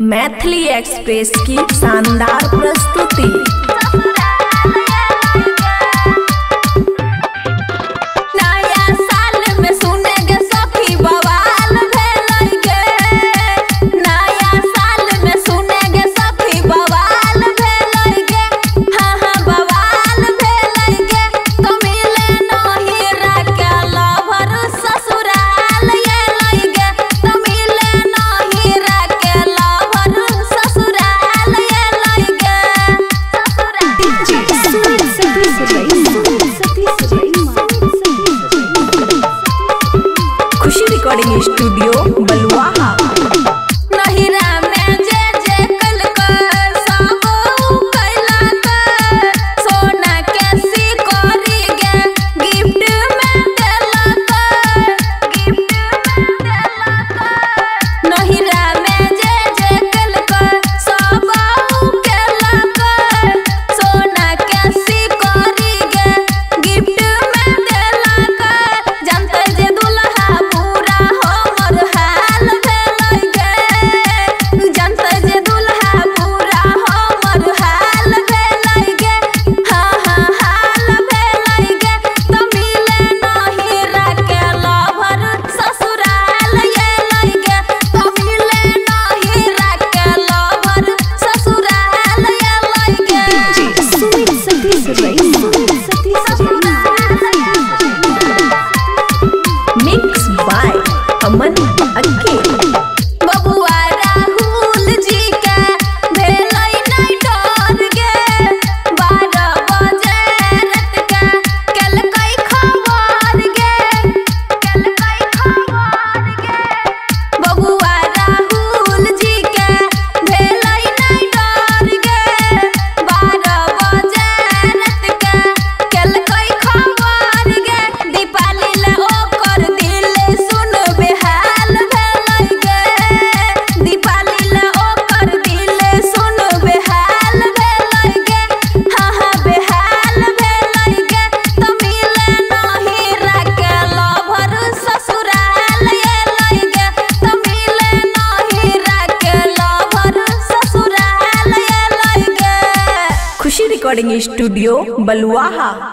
Maithili express की शानदार प्रस्तुति। Khushi recording studio Baluaha. Mix by Aman Akke. बबुआ राहुल जी के भेलै नै डर गे, 12 बजे रात के केलकै खबर गे, केलकै खबर गे। बबुआ राहुल जी के भेलै नै डर गे, 12 बजे रात के केलकै खबर गे। दीपाली ले ओकर दिल सुन बेहाल भेलै गे, दीपाली ले ओकर दिल सुन बेहाल भेलै गे। हाँ हाँ बेहाल भेलै गे, तो मिले नहीं राके लभर ससुराल एलै गे, तो मिले नहीं राके लभर ससुराल एलै गे। खुशी रिकॉर्डिंग स्टूडियो बलुआहा।